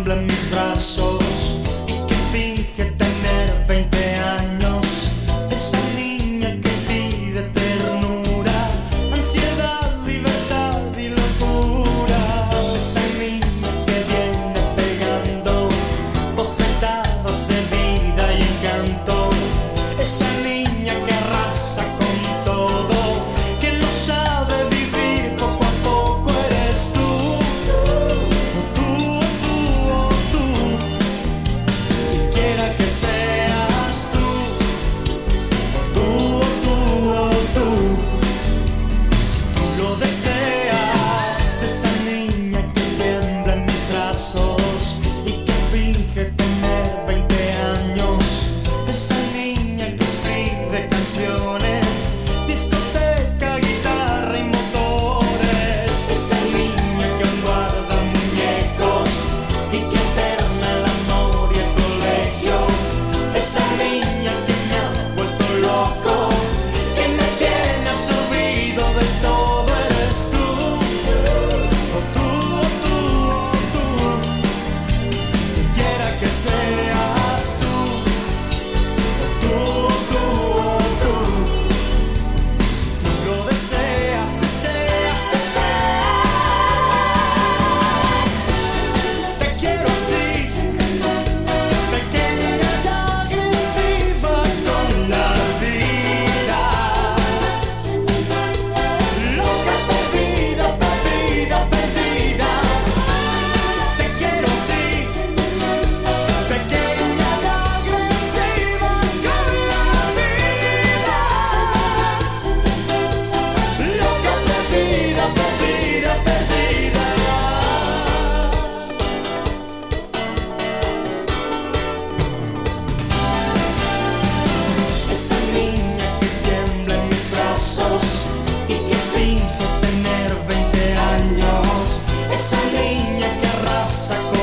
tiembla en mis brazos y que finge tener 20 años. Esa niña que pide ternura, ansiedad, libertad y locura. Esa niña que viene pegando bofetadas de vida y encanto. Esa niña que arrasa con todo, que no sabe vivir poco a poco. Eres tú, o tú, o tú, o tú, quien quiera que seas tú, o tú, o tú, o tú, si tú lo deseas. Esa niña que tiembla en mis brazos y que finge tener 20 años. Esa niña que escribe canciones, discoteca, guitarra y motores. Esa niña que aún guarda muñecos y que alterna el amor y el colegio. Esa niña que me ha vuelto loco, que me tiene absorbido del todo. Eres tú, o tú, o tú, o tú, quien quiera que seas tú. Tú, tú, tú, si tú lo deseas, deseas, deseas. Te quiero así, pequeña y agresiva con la vida. Loca, perdida, perdida, perdida. Te quiero así, pequeña y agresiva con la vida. Loca, perdida, perdida, perdida. Esa niña que tiembla en mis brazos y que finge tener 20 años. Esa niña que arrasa con